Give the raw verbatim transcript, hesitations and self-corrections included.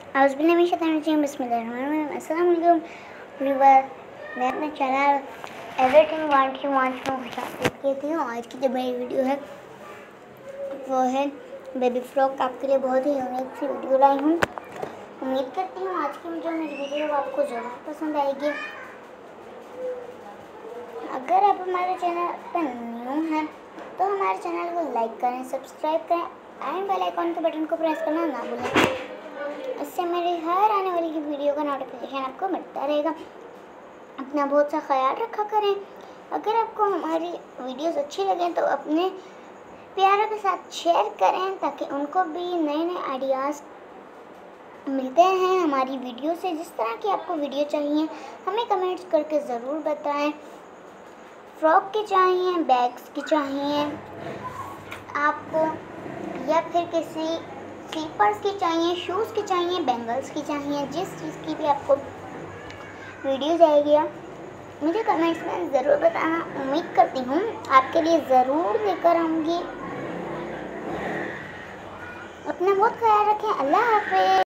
अस्सलामुअलैकुम व्यूअर, मैं अपने channel everything want you want में खुश कहती हूँ। आज की जो मेरी वीडियो है वो है बेबी फ्रॉक। आपके लिए बहुत ही यूनिक सी वीडियो लाई हूँ। उम्मीद करती हूँ आज की जो मेरी वीडियो है वो आपको ज़रूर पसंद आएगी। अगर आप हमारे चैनल पर न्यू हैं तो हमारे चैनल को लाइक करें, सब्सक्राइब करें एंड बेल आइकॉन के बटन को प्रेस करना ना भूलें। इससे मेरी हर आने वाली की वीडियो का नोटिफिकेशन आपको मिलता रहेगा। अपना बहुत सा ख्याल रखा करें। अगर आपको हमारी वीडियोस अच्छी लगें तो अपने प्यारों के साथ शेयर करें ताकि उनको भी नए नए आइडियाज़ मिलते हैं हमारी वीडियो से। जिस तरह की आपको वीडियो चाहिए हमें कमेंट्स करके ज़रूर बताएं। फ्रॉक की चाहिए, बैग्स की चाहिए आपको, या फिर किसी स्लीपर्स की चाहिए, शूज़ की चाहिए, बैंगल्स की चाहिए, जिस चीज़ की भी आपको वीडियो जाएगी मुझे कमेंट्स में ज़रूर बताना। उम्मीद करती हूँ आपके लिए ज़रूर लेकर आऊँगी। अपना बहुत ख्याल रखें। अल्लाह हाफ़िज़।